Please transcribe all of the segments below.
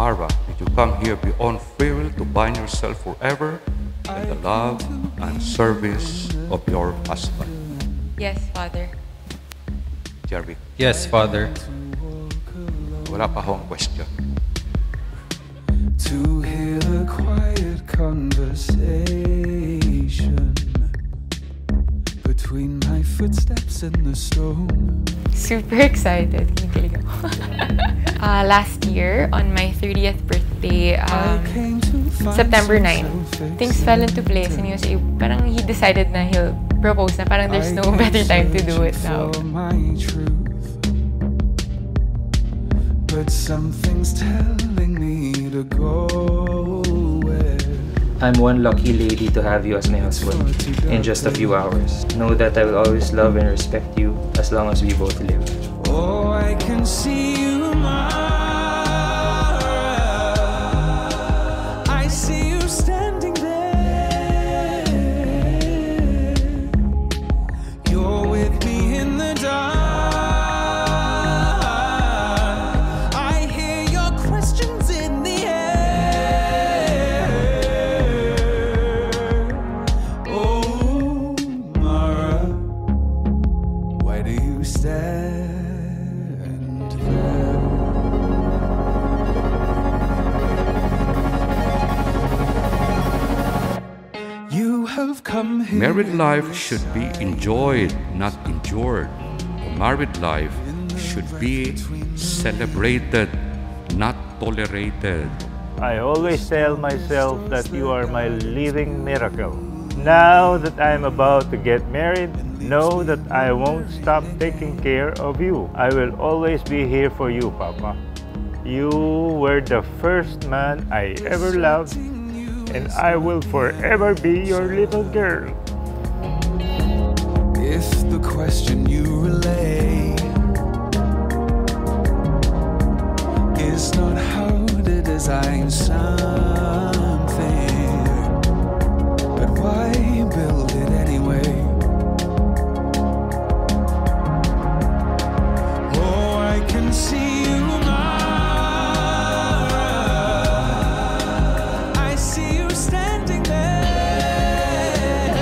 Mara, did you come here beyond free will to bind yourself forever in the love and service of your husband? Yes, Father. Jeric, Yes, Father. wala pa akong question. To hear the quiet conversation between my footsteps in the stone. Super excited. Kinikilig ako. Last year, on my 30th birthday, September 9, things fell into place and parang he decided na he'll propose na parang there's no better time to do it now. But something's telling me to go where I'm one lucky lady to have you as my husband in just a few hours. Know that I will always love and respect you as long as we both live. oh, I can see you, Mara. I see you standing there. You're with me in the dark. I hear your questions in the air. Oh, Mara, why do you stand there? You have come here. Married life should be enjoyed, not endured. A married life should be celebrated, not tolerated. I always tell myself that you are my living miracle. Now that I'm about to get married, know that I won't stop taking care of you. I will always be here for you, Papa. You were the first man I ever loved, and I will forever be your little girl. If the question you relay is not how to design something, but why build it anyway? Oh, I can see you, Mara. I see you standing there.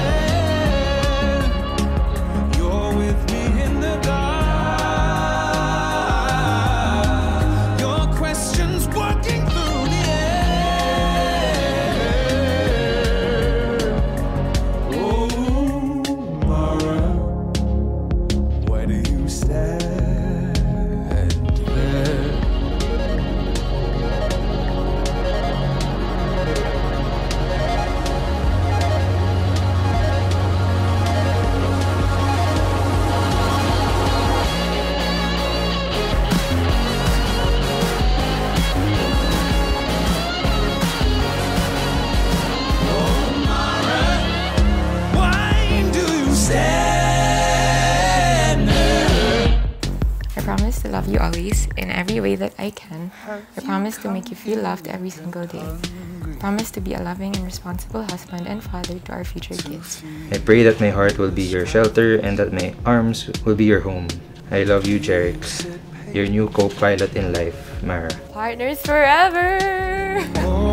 You're with me in the dark. Your questions walking through the air. Oh, Mara, why do you stand there? Why do you stand there? I promise to love you always in every way that I can. I promise to make you feel loved every single day. I promise to be a loving and responsible husband and father to our future kids. I pray that my heart will be your shelter and that my arms will be your home. I love you, Jeric, your new co-pilot in life, Mara. Partners forever! Oh,